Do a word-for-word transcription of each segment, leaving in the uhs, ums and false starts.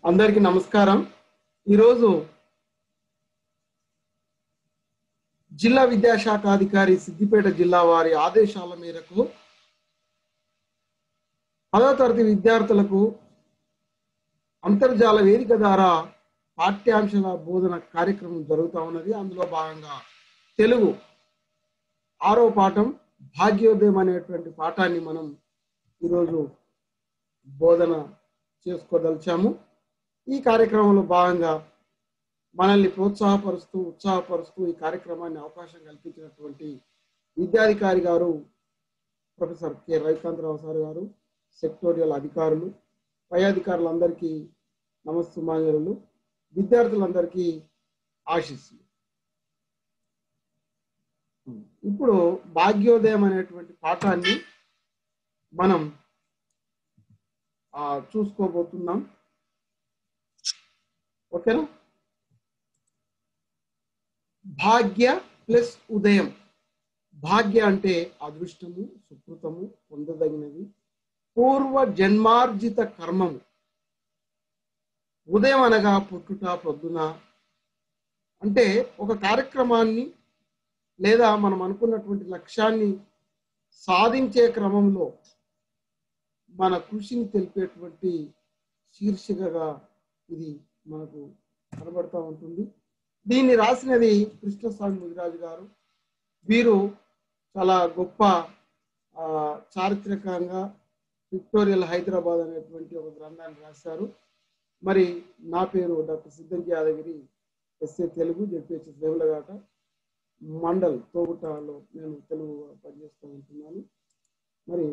అందరికీ నమస్కారం। ఈరోజు జిల్లా విద్యాశాఖ అధికారి సిద్దిపేట జిల్లా వారి ఆదేశాల మేరకు పదవ తరగతి విద్యార్థులకు అంతర్జాల వేదిక ద్వారా పాఠ్యాంశాల బోధన కార్యక్రమం జరుగుతూ ఉన్నది। అందులో భాగంగా తెలుగు ఆరో పాఠం భాగ్యోదయం అనేటువంటి పాఠాన్ని మనం ఈరోజు బోధన చేసుకోదలిచాము। ఈ కార్యక్రమంలో భాగంగా మనల్ని ప్రోత్సాహపరుస్తూ ఉత్సాహపరుస్తూ ఈ కార్యక్రమాన్ని అవకాశం కల్పించినటువంటి విద్యాధికారి గారు ప్రొఫెసర్ కె రవికాంతరావు సార్ గారు, సెక్టోరియల్ అధికారులు, పై అధికారులందరికీ నమస్సుమాంజలు, విద్యార్థులందరికీ ఆశీస్సులు। ఇప్పుడు భాగ్యోదయం అనేటువంటి పాఠాన్ని మనం చూసుకోబోతున్నాం। ఓకేనా? భాగ్య ప్లస్ ఉదయం। భాగ్య అంటే అదృష్టము, సుకృతము, పొందదగినది, పూర్వ జన్మార్జిత కర్మము। ఉదయం అనగా పుట్టుట, పొద్దున అంటే ఒక కార్యక్రమాన్ని లేదా మనం అనుకున్నటువంటి లక్ష్యాన్ని సాధించే క్రమంలో మన కృషిని తెలిపేటువంటి శీర్షికగా ఇది మనకు కనబడతా ఉంటుంది। దీన్ని రాసినది కృష్ణస్వామి ముదిరాజు గారు। వీరు చాలా గొప్ప చారిత్రకంగా విక్టోరియల్ హైదరాబాద్ అనేటువంటి ఒక గ్రంథాన్ని రాశారు। మరి నా పేరు doctor Siddhamki Yadagiri, SA Telugu, ZPHS Vemulaghat mandal తోగుటలో నేను తెలుగు పనిచేస్తూ ఉంటున్నాను। మరి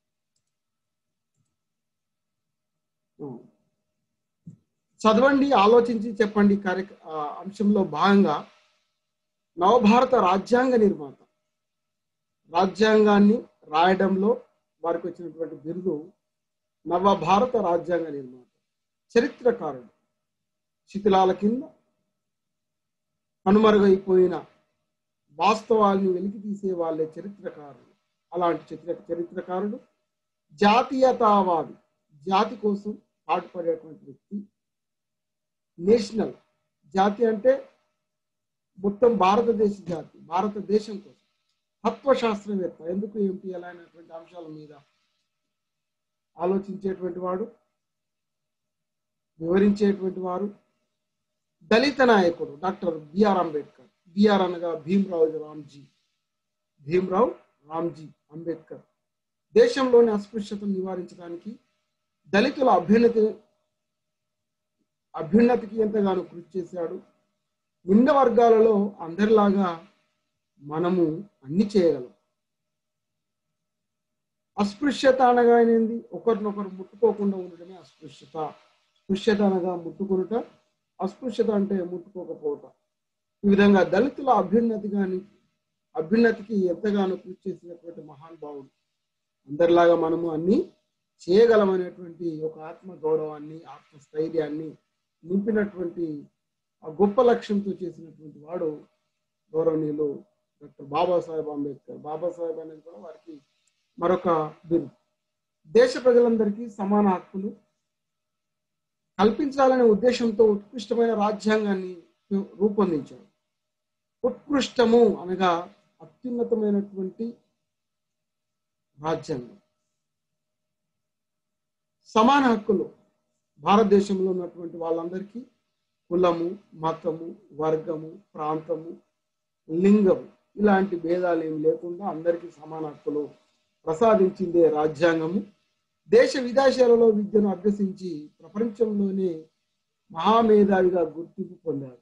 చదవండి, ఆలోచించి చెప్పండి కార్య అంశంలో భాగంగా నవభారత రాజ్యాంగ నిర్మాత, రాజ్యాంగాన్ని రాయడంలో వారికి వచ్చినటువంటి బిరుదు నవభారత రాజ్యాంగ నిర్మాత, చరిత్రకారుడు, శిథిలాల కింద కనుమరుగైపోయిన వాస్తవాల్ని వెలికి తీసే వాళ్ళే చరిత్రకారుడు। అలాంటి చరిత్ర చరిత్రకారుడు జాతీయతావాది, జాతి కోసం పాటుపడేటువంటి వ్యక్తి, నేషనల్ జాతి అంటే మొత్తం భారతదేశ జాతి, భారతదేశం కోసం తత్వశాస్త్రవేత్త, ఎందుకు ఏమిటి ఎలా అనేటువంటి అంశాల మీద ఆలోచించేటువంటి వాడు, వివరించేటువంటి వారు, దళిత నాయకుడు డాక్టర్ బిఆర్ అంబేద్కర్। బిఆర్ అనగా భీమ్రావ్ రామ్జీ, భీమ్రావ్ రామ్జీ అంబేద్కర్ దేశంలోని అస్పృశ్యతను నివారించడానికి, దళితుల అభ్యున్నతి అభ్యున్నతికి ఎంతగానో కృషి చేశాడు। నిమ్న వర్గాలలో అందరిలాగా మనము అన్ని చేయగలం। అస్పృశ్యత అనగా ఏంది? ఒకరినొకరు ముట్టుకోకుండా ఉండడమే అస్పృశ్యత। స్పృశ్యత అనగా ముట్టుకునుట, అస్పృశ్యత అంటే ముట్టుకోకపోవట। ఈ విధంగా దళితుల అభ్యున్నతి కానీ అభ్యున్నతికి ఎంతగానో కృషి చేసినటువంటి మహానుభావుడు। అందరిలాగా మనము అన్ని చేయగలమనేటువంటి ఒక ఆత్మ గౌరవాన్ని, ఆత్మస్థైర్యాన్ని నింపినటువంటి ఆ గొప్ప లక్ష్యంతో చేసినటువంటి వాడు గౌరవనీయులు డాక్టర్ బాబాసాహెబ్ అంబేద్కర్। బాబాసాహెబ్ అనేది కూడా వారికి మరొక బిరుదు। దేశ ప్రజలందరికీ సమాన హక్కులు కల్పించాలనే ఉద్దేశంతో ఉత్కృష్టమైన రాజ్యాంగాన్ని రూపొందించాడు। ఉత్కృష్టము అనగా అత్యున్నతమైనటువంటి రాజ్యాంగం। సమాన హక్కులు భారతదేశంలో ఉన్నటువంటి వాళ్ళందరికీ కులము, మతము, వర్గము, ప్రాంతము, లింగము ఇలాంటి భేదాలు ఏమి లేకుండా అందరికీ సమాన హక్కులు ప్రసాదించిందే రాజ్యాంగము। దేశ విదేశాలలో విద్యను అభ్యసించి ప్రపంచంలోనే మహామేధావిగా గుర్తింపు పొందారు।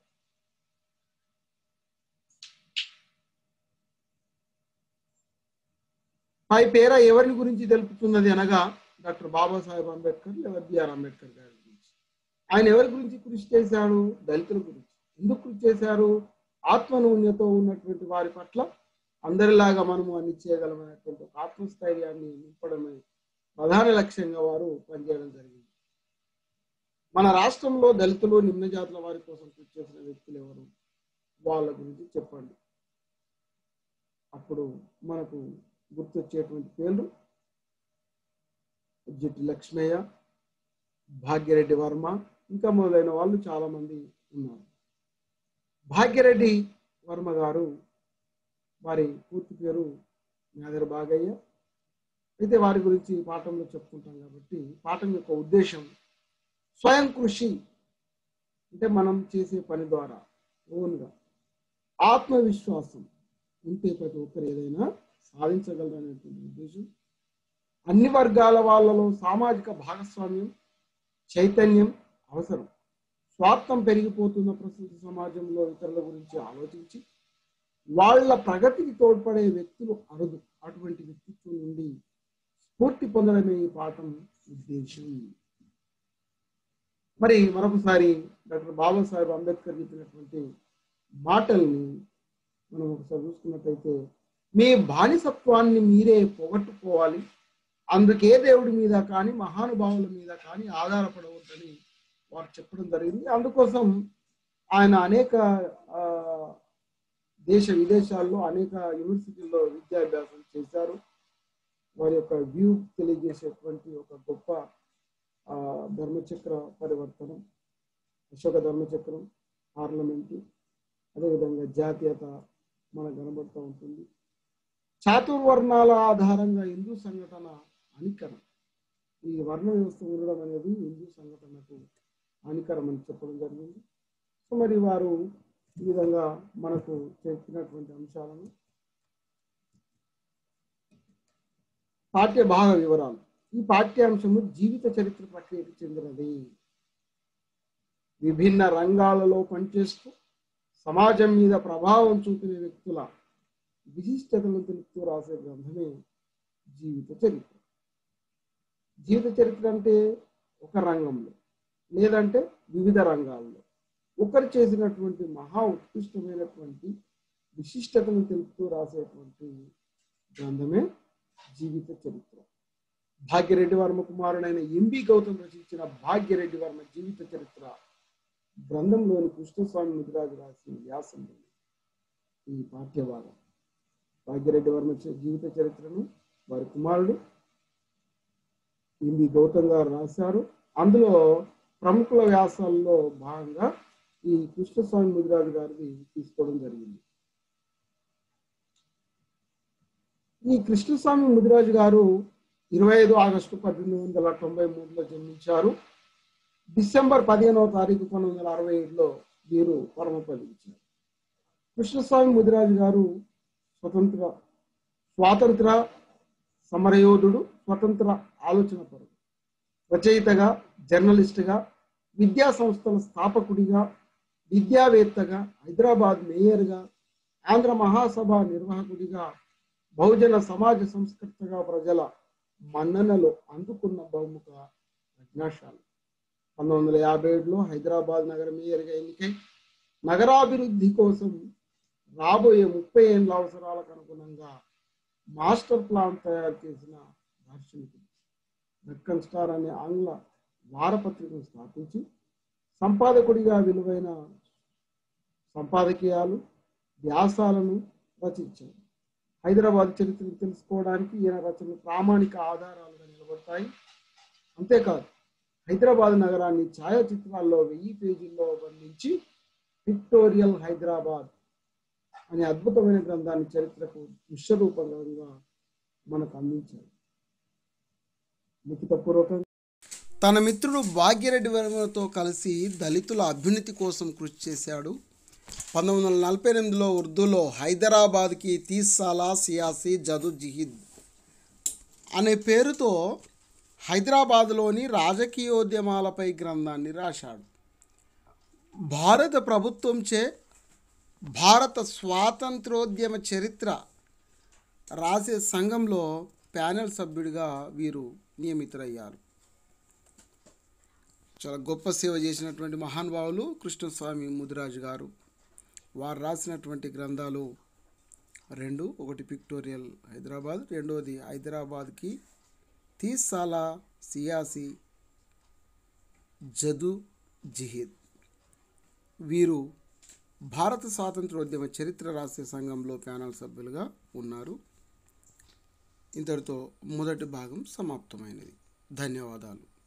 పై పేర ఎవరిని గురించి తెలుపుతున్నది అనగా డాక్టర్ బాబాసాహెబ్ అంబేద్కర్ లేదా బిఆర్ అంబేద్కర్ గారి గురించి। ఆయన ఎవరి గురించి కృషి చేశాడు? దళితుల గురించి। ఎందుకు కృషి చేశారు? ఆత్మనూన్యతో ఉన్నటువంటి వారి పట్ల అందరిలాగా మనము అన్ని చేయగలమైనటువంటి ఒక ఆత్మస్థైర్యాన్ని నింపడమే ప్రధాన లక్ష్యంగా వారు పనిచేయడం జరిగింది। మన రాష్ట్రంలో దళితులు, నిమ్న జాతుల వారి కోసం కృషి చేసిన వ్యక్తులు ఎవరు? వాళ్ళ గురించి చెప్పండి। అప్పుడు మనకు గుర్తొచ్చేటువంటి పేర్లు జిట్టి లక్ష్మయ్య, భాగ్యరెడ్డి వర్మ, ఇంకా మొదలైన వాళ్ళు చాలామంది ఉన్నారు. భాగ్యరెడ్డి వర్మ గారు, వారి పూర్తి పేరు నాదర్ బాగయ్య. అయితే వారి గురించి పాఠంలో చెప్పుకుంటాం కాబట్టి పాఠం యొక్క ఉద్దేశం స్వయం కృషి అంటే మనం చేసే పని ద్వారా ఓన్గా ఆత్మవిశ్వాసం ఉంటే ప్రతి ఒక్కరు ఏదైనా సాధించగలరనేటువంటి ఉద్దేశం. అన్ని వర్గాల వాళ్ళలో సామాజిక భాగస్వామ్యం చైతన్యం అవసరం. స్వార్థం పెరిగిపోతున్న ప్రస్తుత సమాజంలో ఇతరుల గురించి ఆలోచించి వాళ్ళ ప్రగతికి తోడ్పడే వ్యక్తులు అరుదు. అటువంటి వ్యక్తిత్వం నుండి స్ఫూర్తి పొందడమే ఈ పాఠం ఉద్దేశం. మరి మరొకసారి డాక్టర్ బాబాసాహెబ్ అంబేద్కర్ చెప్పినటువంటి మాటల్ని మనం ఒకసారి చూసుకున్నట్లయితే, మీ బానిసత్వాన్ని మీరే పోగొట్టుకోవాలి, అందుకే దేవుడి మీద కానీ మహానుభావుల మీద కానీ ఆధారపడవద్దని వారు చెప్పడం జరిగింది. అందుకోసం ఆయన అనేక దేశ విదేశాల్లో అనేక యూనివర్సిటీల్లో విద్యాభ్యాసం చేశారు. వారి యొక్క వ్యూ తెలియజేసేటువంటి ఒక గొప్ప ధర్మచక్ర పరివర్తనం, అశోక ధర్మచక్రం, పార్లమెంటు, అదేవిధంగా జాతీయత మనకు కనబడుతూ ఉంటుంది. చాతుర్వర్ణాల ఆధారంగా హిందూ సంఘటన హానికరం. ఈ వర్ణ వ్యవస్థ ఉండడం అనేది హిందూ సంఘటనకు హానికరం అని చెప్పడం జరిగింది. సో మరి వారు ఈ విధంగా మనకు చెప్పినటువంటి అంశాలను పాఠ్య భాగ వివరాలు. ఈ పాఠ్యాంశము జీవిత చరిత్ర ప్రక్రియకు చెందినది. విభిన్న రంగాలలో పనిచేస్తూ సమాజం మీద ప్రభావం చూపిన వ్యక్తుల విశిష్టతలను తెలుపుతూ రాసే గ్రంథమే జీవిత చరిత్ర. జీవిత చరిత్ర అంటే ఒక రంగంలో లేదంటే వివిధ రంగాల్లో ఒకరు చేసినటువంటి మహా ఉత్కృష్టమైనటువంటి విశిష్టతను తెలుపుతూ రాసేటువంటి గ్రంథమే జీవిత చరిత్ర. భాగ్యరెడ్డి వర్మ కుమారుడైన ఎంబి గౌతమ్ రచించిన భాగ్యరెడ్డి వర్మ జీవిత చరిత్ర గ్రంథంలోని కృష్ణస్వామి ముదిరాజు రాసిన వ్యాసం ఈ పాఠ్యభాగం. భాగ్యరెడ్డి వర్మ జీవిత చరిత్రను వారి కుమారుడు ఎంబి గౌతమ్ గారు రాశారు. అందులో ప్రముఖుల వ్యాసాల్లో భాగంగా ఈ కృష్ణస్వామి ముదిరాజు గారిది తీసుకోవడం జరిగింది. ఈ కృష్ణస్వామి ముదిరాజు గారు ఇరవై ఐదు ఆగస్టు పద్దెనిమిది వందల తొంభై మూడులో జన్మించారు. డిసెంబర్ పదిహేనవ తారీఖు పంతొమ్మిది వందల అరవై ఏడులో వీరు పరమపదించారు. కృష్ణస్వామి ముదిరాజు గారు స్వతంత్ర స్వాతంత్ర సమరయోధుడు, స్వతంత్ర ఆలోచన పరుడు, రచయితగా, జర్నలిస్టుగా, విద్యా సంస్థల స్థాపకుడిగా, విద్యావేత్తగా, హైదరాబాద్ మేయర్గా, ఆంధ్ర మహాసభ నిర్వాహకుడిగా, బహుజన సమాజ సంస్కర్తగా ప్రజల మన్ననలు అందుకున్న బహుముఖ ప్రజ్ఞాశాలి. పంతొమ్మిది వందల యాభై ఏడులో హైదరాబాద్ నగర మేయర్గా ఎన్నికై నగరాభివృద్ధి కోసం రాబోయే ముప్పై ఏళ్ళ అవసరాలకు అనుగుణంగా మాస్టర్ ప్లాన్ తయారు చేసిన దార్శనికుడు. దక్కన్ స్టార్ అనే ఆంగ్ల వారపత్రికను స్థాపించి సంపాదకుడిగా విలువైన సంపాదకీయాలు, వ్యాసాలను రచించారు. హైదరాబాద్ చరిత్రను తెలుసుకోవడానికి ఈయన రచనలు ప్రామాణిక ఆధారాలుగా నిలబడతాయి. అంతేకాదు హైదరాబాద్ నగరాన్ని ఛాయాచిత్రాల్లో వెయ్యి పేజీల్లో వర్ణించి విక్టోరియల్ హైదరాబాద్ అనే అద్భుతమైన గ్రంథాన్ని చరిత్రకు విశ్వరూపంగా మనకు అందించారు. లిఖితపూర్వకంగా తన మిత్రుడు భాగ్యరెడ్డి వర్మతో కలిసి దళితుల అభ్యున్నతి కోసం కృషి చేశాడు. పంతొమ్మిది వందల నలభై ఎనిమిదిలో ఉర్దూలో హైదరాబాద్కి తీస్ సాలా సియాసి జదు జిహిద్ అనే పేరుతో హైదరాబాద్లోని రాజకీయోద్యమాలపై గ్రంథాన్ని రాశాడు. భారత ప్రభుత్వంచే భారత స్వాతంత్రోద్యమ చరిత్ర రాసే సంఘంలో ప్యానెల్ సభ్యుడిగా వీరు నియమితులయ్యారు. చాలా గొప్ప సేవ చేసినటువంటి మహానుభావులు కృష్ణస్వామి ముదిరాజు గారు. వారు రాసినటువంటి గ్రంథాలు రెండు, ఒకటి పిక్టోరియల్ హైదరాబాద్, రెండవది హైదరాబాద్కి తీస్ సాలా సియాసి జదు జిహిద్. వీరు భారత స్వాతంత్రోద్యమ చరిత్ర రాసే సంఘంలో ప్యానల్ సభ్యులుగా ఉన్నారు. ఇంతటితో మొదటి భాగం సమాప్తమైనది. ధన్యవాదాలు.